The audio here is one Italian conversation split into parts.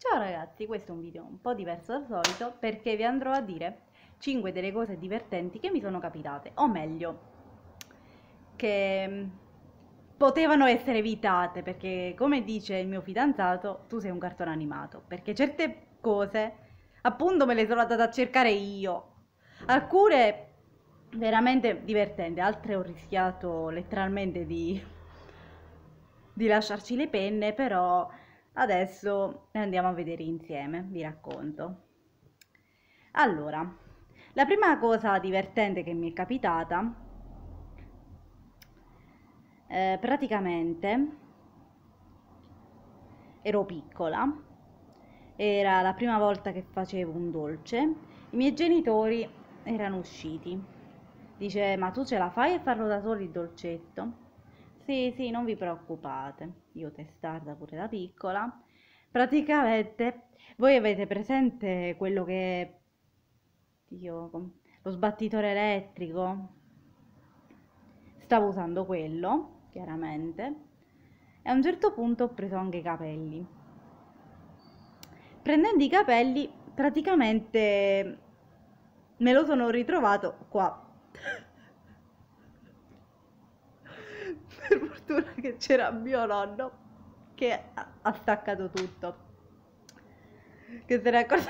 Ciao ragazzi, questo è un video un po' diverso dal solito perché vi andrò a dire 5 delle cose divertenti che mi sono capitate, o meglio, che potevano essere evitate perché, come dice il mio fidanzato, tu sei un cartone animato, perché certe cose appunto me le sono andata a cercare io. Alcune veramente divertenti, altre ho rischiato letteralmente di lasciarci le penne, però adesso le andiamo a vedere insieme, vi racconto. Allora, la prima cosa divertente che mi è capitata, praticamente ero piccola, era la prima volta che facevo un dolce, i miei genitori erano usciti. Dice, ma tu ce la fai a farlo da soli il dolcetto? Sì, sì, non vi preoccupate. Io testarda pure da piccola. Praticamente, voi avete presente quello che... Dio, lo sbattitore elettrico? Stavo usando quello, chiaramente, e a un certo punto ho preso anche i capelli. Prendendo i capelli, praticamente me lo sono ritrovato qua. Per fortuna che c'era mio nonno che ha staccato tutto. Che se ne è accorto.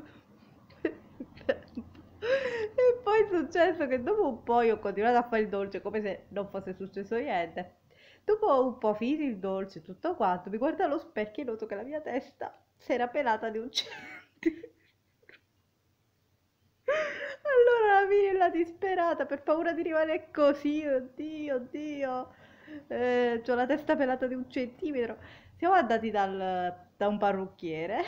E poi è successo che dopo un po' io ho continuato a fare il dolce come se non fosse successo niente. Dopo un po' finito il dolce, tutto quanto, mi guardo allo specchio e noto che la mia testa si era pelata di un centimetro. Allora la Mirella disperata per paura di rimanere così, oddio, oddio, c'ho la testa pelata di un centimetro. Siamo andati da un parrucchiere,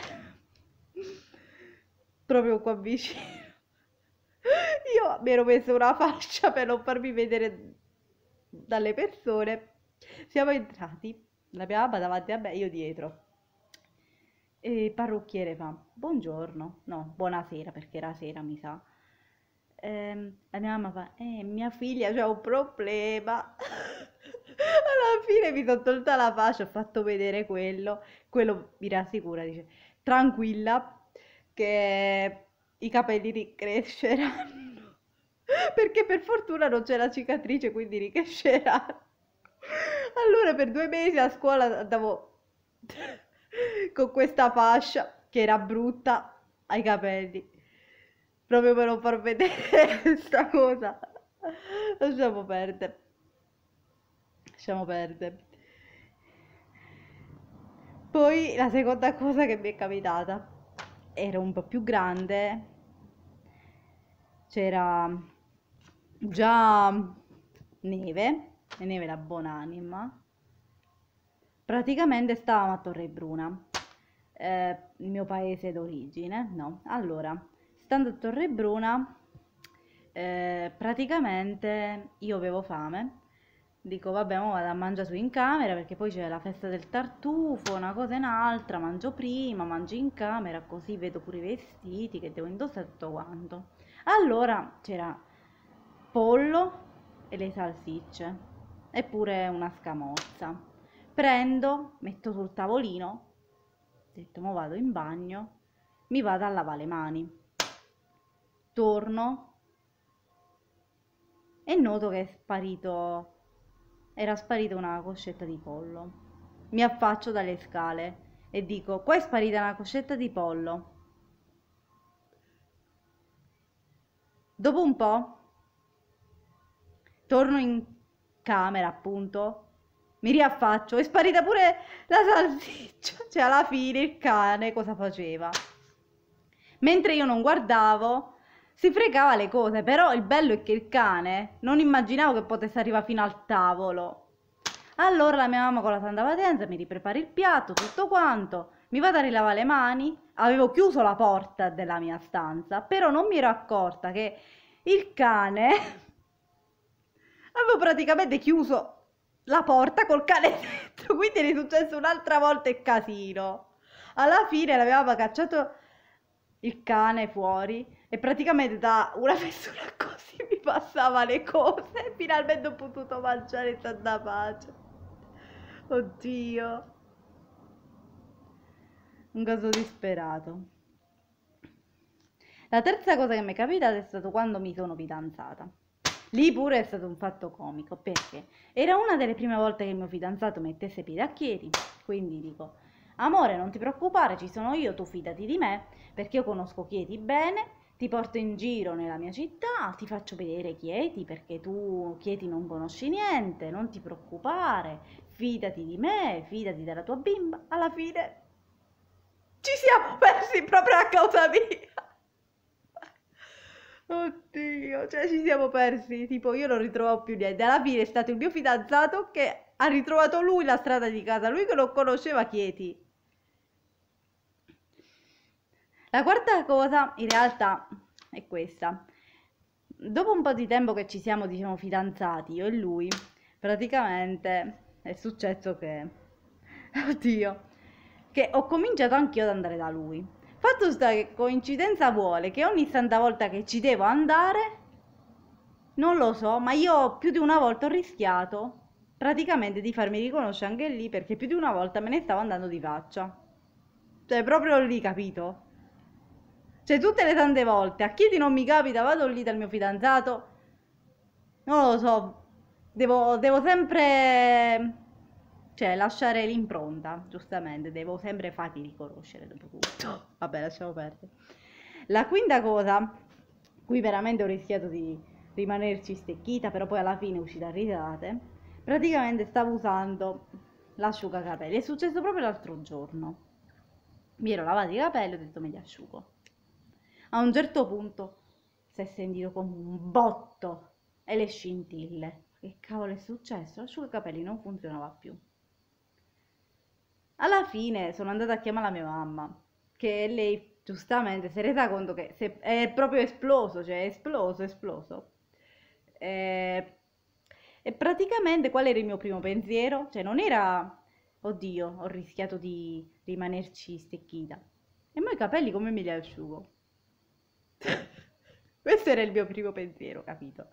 proprio qua vicino. Io mi ero messo una fascia per non farmi vedere dalle persone. Siamo entrati, la mia mamma davanti a me, io dietro. E il parrucchiere fa, buongiorno, no, buonasera perché era sera mi sa. La mia mamma fa, mia figlia c'ha un problema. Alla fine mi sono tolta la faccia, ho fatto vedere quello mi rassicura, dice, tranquilla che i capelli ricresceranno. Perché per fortuna non c'è la cicatrice, quindi ricresceranno. Allora per 2 mesi a scuola andavo con questa fascia che era brutta ai capelli, proprio per non far vedere questa cosa. Lasciamo perdere, lasciamo perdere. Poi la seconda cosa che mi è capitata, ero un po' più grande, c'era già neve, e neve la buonanima. Praticamente stavamo a Torrebruna, il mio paese d'origine, no? Allora, stando a Torrebruna, praticamente io avevo fame, dico vabbè, mo vado a mangiare su in camera perché poi c'è la festa del tartufo, una cosa e un'altra, mangio prima, mangio in camera, così vedo pure i vestiti che devo indossare e tutto quanto. Allora c'era pollo e le salsicce e pure una scamorza. Prendo, metto sul tavolino, ho detto mo vado in bagno, mi vado a lavare le mani. Torno e noto che era sparita una coscetta di pollo. Mi affaccio dalle scale e dico, qua è sparita una coscetta di pollo. Dopo un po' torno in camera, appunto, mi riaffaccio, è sparita pure la salsiccia. Cioè, alla fine il cane cosa faceva? Mentre io non guardavo, si fregava le cose, però il bello è che il cane non immaginavo che potesse arrivare fino al tavolo. Allora la mia mamma con la santa pazienza mi riprepara il piatto, tutto quanto, mi vado a rilavare le mani, avevo chiuso la porta della mia stanza, però non mi ero accorta che il cane avevo praticamente chiuso la porta col cane dentro, quindi è successo un'altra volta il casino. Alla fine l'avevamo cacciato il cane fuori e praticamente da una persona così mi passava le cose e finalmente ho potuto mangiare in santa pace. Oddio. Un caso disperato. La terza cosa che mi è capitata è stato quando mi sono fidanzata. Lì pure è stato un fatto comico, perché era una delle prime volte che il mio fidanzato mettesse piede a Chieti, quindi dico, amore, non ti preoccupare, ci sono io, tu fidati di me, perché io conosco Chieti bene, ti porto in giro nella mia città, ti faccio vedere Chieti, perché tu Chieti non conosci niente, non ti preoccupare, fidati di me, fidati della tua bimba. Alla fine ci siamo persi proprio a causa mia. Oddio, cioè ci siamo persi, tipo io non ritrovavo più niente. Alla fine è stato il mio fidanzato che ha ritrovato lui la strada di casa, lui che non conosceva Chieti. La quarta cosa in realtà è questa. Dopo un po' di tempo che ci siamo, diciamo, fidanzati, io e lui, praticamente è successo che, oddio, che ho cominciato anch'io ad andare da lui. Fatto sta che coincidenza vuole che ogni santa volta che ci devo andare, non lo so, ma io più di una volta ho rischiato praticamente di farmi riconoscere anche lì perché più di una volta me ne stavo andando di faccia. Cioè, proprio lì, capito? Cioè, tutte le tante volte, a Chieti non mi capita, vado lì dal mio fidanzato, non lo so, devo sempre, cioè, lasciare l'impronta, giustamente, devo sempre farti riconoscere dopo tutto. Vabbè, lasciamo perdere. La quinta cosa, qui veramente ho rischiato di rimanerci stecchita, però poi alla fine è uscita a risate, praticamente stavo usando l'asciugacapelli, è successo proprio l'altro giorno. Mi ero lavato i capelli, ho detto me li asciugo. A un certo punto si è sentito come un botto e le scintille. Che cavolo è successo? L'asciugacapelli non funzionava più. Alla fine sono andata a chiamare la mia mamma, che lei giustamente si è resa conto che è proprio esploso, cioè è esploso, esploso. E, e praticamente qual era il mio primo pensiero? Cioè non era, oddio, ho rischiato di rimanerci stecchita. E mo i capelli come me li asciugo? Questo era il mio primo pensiero, capito?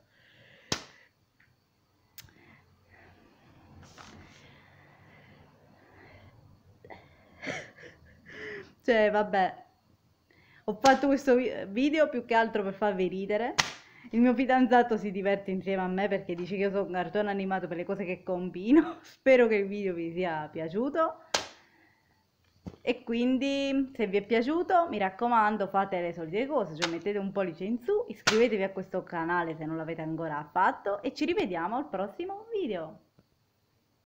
Cioè, vabbè, ho fatto questo video più che altro per farvi ridere. Il mio fidanzato si diverte insieme a me perché dice che io sono un cartone animato per le cose che combino. Spero che il video vi sia piaciuto. E quindi, se vi è piaciuto, mi raccomando, fate le solite cose, cioè mettete un pollice in su, iscrivetevi a questo canale se non l'avete ancora fatto e ci rivediamo al prossimo video.